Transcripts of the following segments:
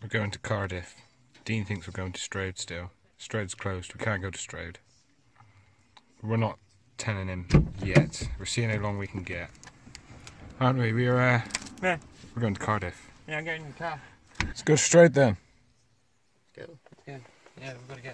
We're going to Cardiff. Dean thinks we're going to Stroud still. Stroud's closed, we can't go to Stroud. We're not telling him yet. We're seeing how long we can get. Aren't we? We're going to Cardiff. Yeah, I'm getting in the car. Let's go to Stroud then. Let's go. Yeah, we've got to get.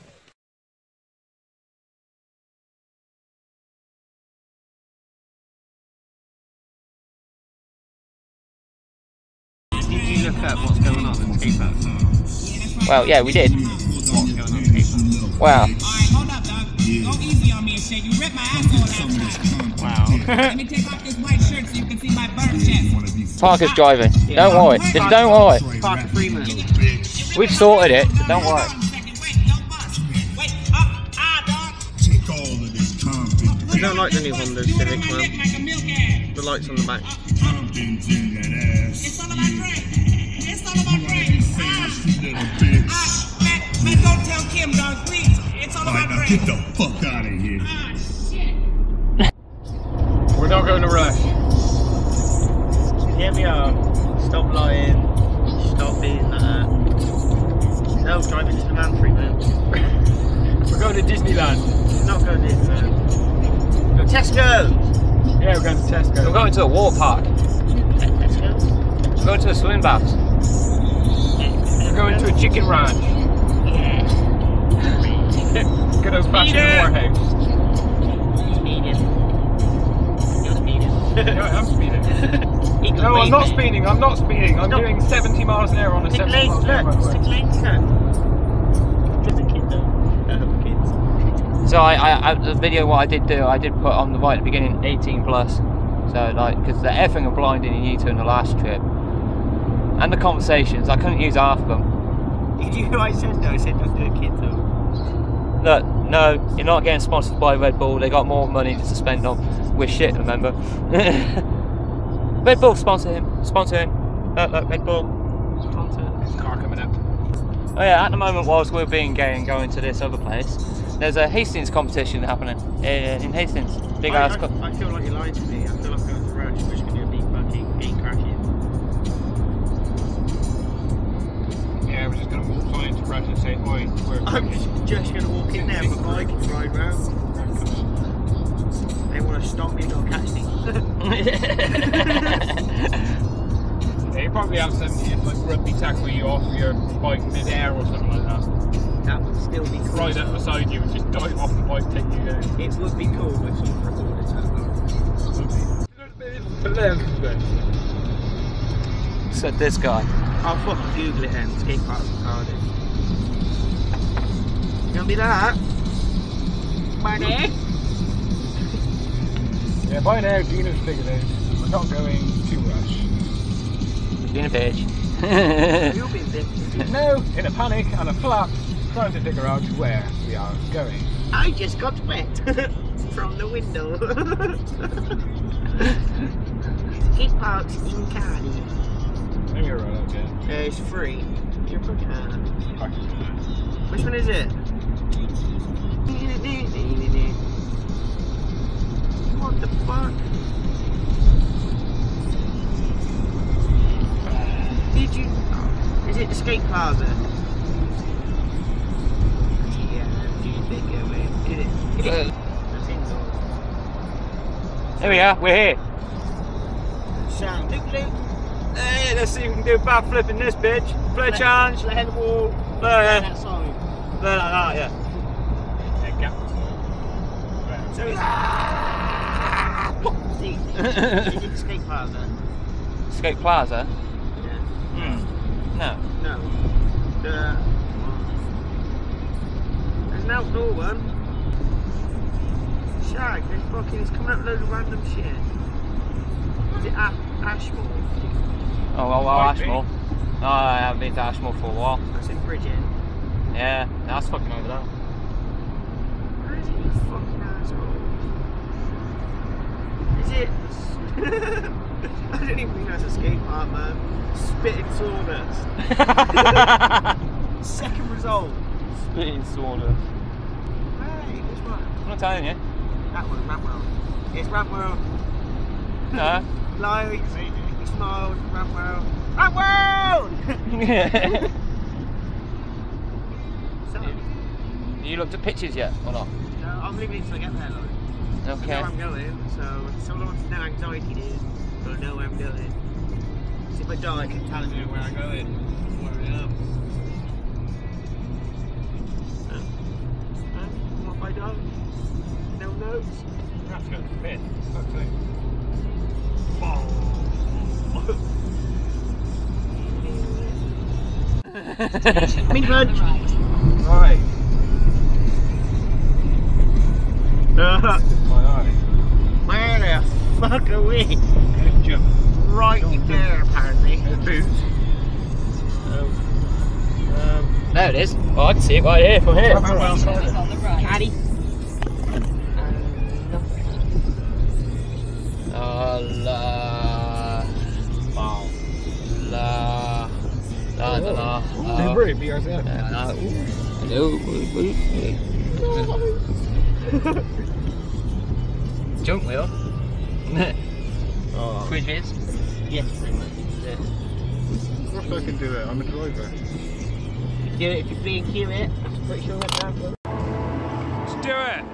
Did you look at what's going on in the paper? Well, yeah, we did. What's going on in the paper? Wow. Alright, hold up, dog. Go easy on me and shit. You ripped my asshole last time. Wow. Let me take off this white shirt so you can see my bird chest. Parker's driving. Don't worry. Just don't worry. Parker Freeman. We've sorted it, so don't worry. Wait, dog. I don't like the new Honda Civic, man. The lights on the back. It's all about Frank. It's all about Frank. Man, don't tell Kim, dog, please. It's all about Frank. Get the fuck out of here. Shit. We're not going to rush. Here we are. Stop lying. Stop being that. No, drive into the van, Freeman. We're going to Disneyland. We're not going to Disneyland. Go Tesco! Yeah, we're going to Tesco. We're going to a water park. Tesco? We're going to a swim bath. We're going to a chicken ranch. Good old fashioned Morehouse. Speeding. You're speeding. Yeah, I'm speeding. No, I'm not speeding. I'm not speeding. I'm doing 70 miles an hour on a 70 miles an hour roadway. Stick lanes, just a kid though. Kids. So the video what I did do, I did put on the right at the beginning 18 plus. So like, because the effing and blinding you to in the last trip, and the conversations, I couldn't use half of them. Did you I said no? I said don't do a kid though. Look, no, you're not getting sponsored by Red Bull. They got more money to spend on with shit, remember? Red Bull, sponsor him. Sponsor him. Look, Red Bull. Sponsor. There's a car coming up. Oh yeah, at the moment whilst we're being gay and going to this other place, there's a Hastings competition happening in Hastings. Big ass. I feel like you're lying to me. I feel like I'm going to rush, which can do a big fucking gate crashing. Yeah, we're just going to walk on into Rush and say, oi, I'm just going to walk in there with my bike and ride round. They want to stop me and not catch me. Yeah, you probably have somebody like rugby tackle you off your bike mid-air or something like that. That would still be cool. Ride up beside you and just dive off the bike, take you down. It would be cool with some recorders as well. Said this guy. I'll fucking Google it then. Skate park in Cardiff. Gonna be that? Money? Yeah, by now Gina's figured out we're not going to Rush. Being a bitch. You'll be a bit. No, in a panic and a flap, trying to figure out where we are going. I just got wet from the window. Skate parks in Cardiff. Maybe you're right, okay. It's free. You're fucking Which one is it? What the fuck? Did you? Is it the skate plaza? Yeah, do you think it will? Is it? That's indoors. Here we are, we're here. Sound. Look. Hey, let's see if we can do a backflip in this bitch. Flip challenge. Let the wall. There. That side. There, like that, yeah. Yeah, gap. So is it the skate plaza? Skate Plaza? Yeah. No. No. There's an outdoor one. Shag, it's coming up with loads of random shit. Is it Ashmore? Oh, well, Ashmore. No, I haven't been to Ashmore for a while. That's in Bridget. Yeah, that's fucking over there. Where is it, you fucking asshole? Is it? I didn't even think that's a skate park, man. Spitting sawdust. Second result. Spitting sawdust. Hey, which one? I'm not telling you. That one, Rampworld. It's Rampworld. No. Lies. He smiled. Rampworld. Rampworld! You looked at pictures yet, or not? No, I'm leaving it till I get there, like. Okay. I know where I'm going, so someone wants no anxiety, dude. But I know where I'm going. So if I die, I can tell them where I'm going, where I am. What if I die? No one knows. You have to go to the pit. That's it. Mini punch! Right. My My eye. Where the fuck are we? Jump. Right there, apparently. Boots. There it is. Well, I can see it right here from here. Caddy. Really be ourselves. Junk wheel. Oh. Squidges. Yes, pretty much. Yeah. Of course I can do it. I'm a driver. Do it if you're being cute, I'm pretty sure that's happening. Let's do it.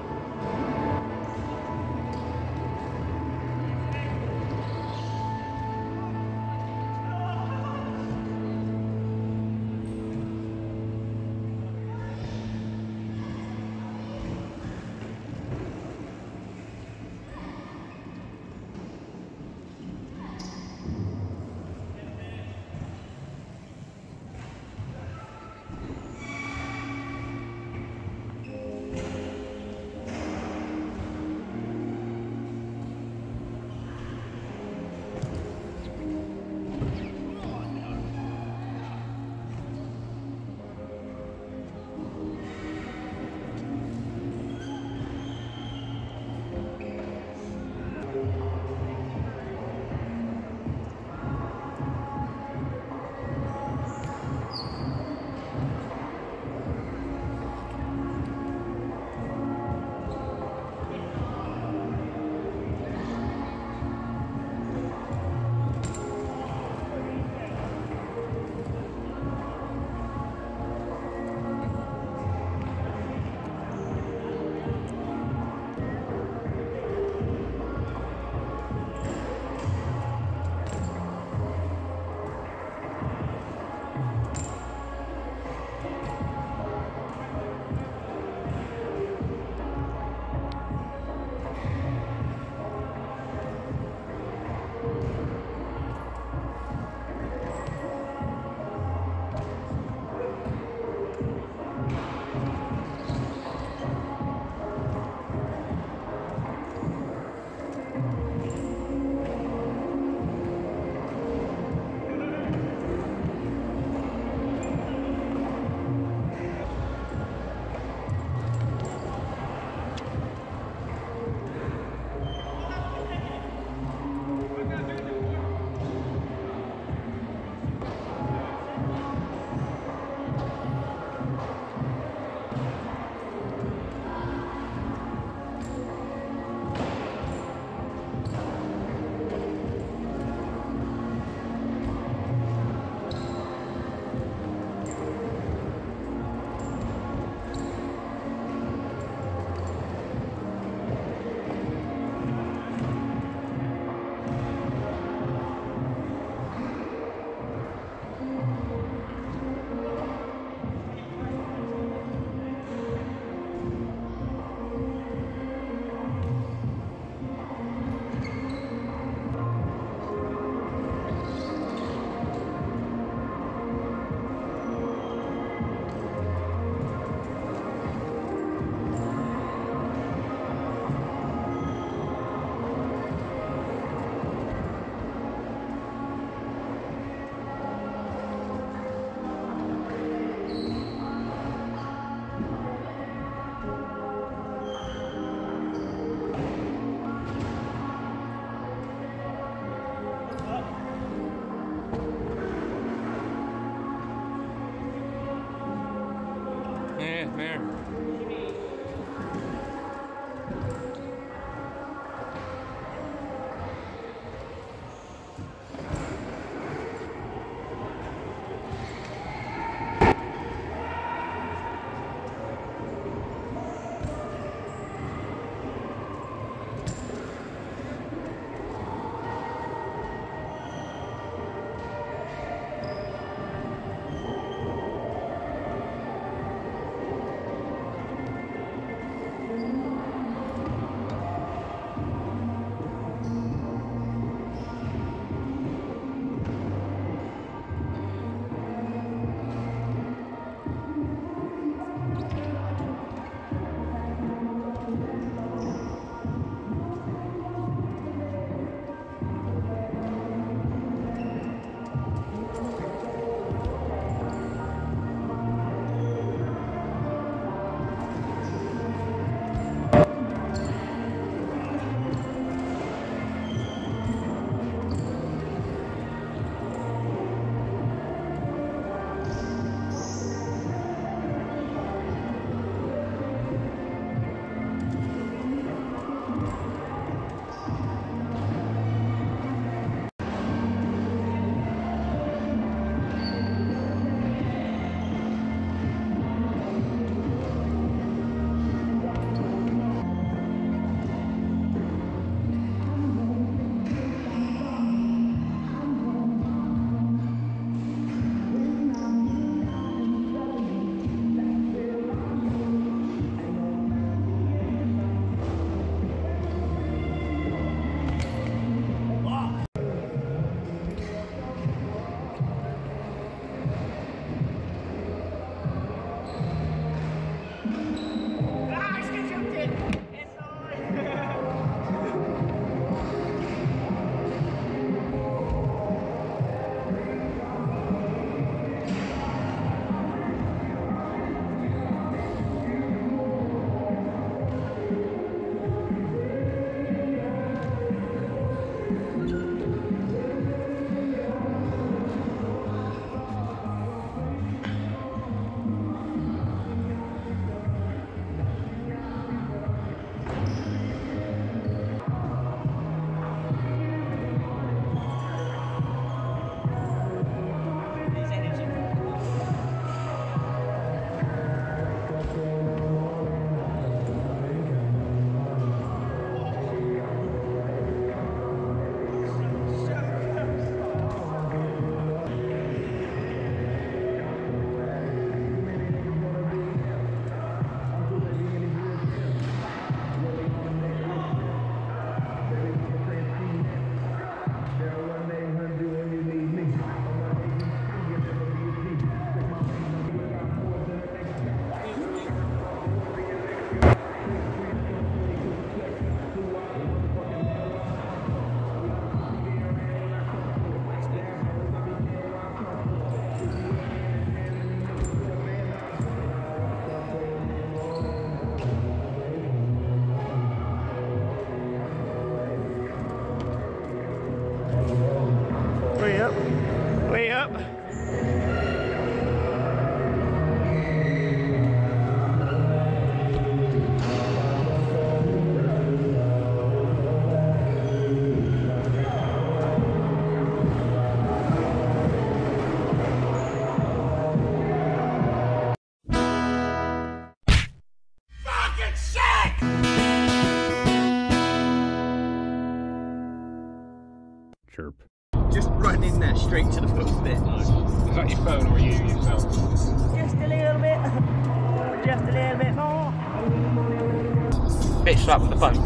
straight to the foot bit. Like. Is that your phone or are you yourself? Just a little bit. Just a little bit more. Bitch slap with the phone.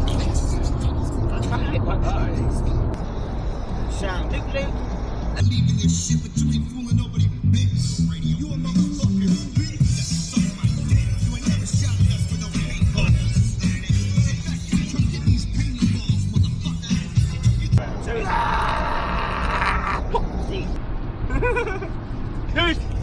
Sound loop loop. Leaving your shit, but you ain't fooling nobody, bitch. Radio, you a motherfucking bitch. Suck my dick. You ain't never shot us for no paintball. Come get these paintballs, motherfucker. So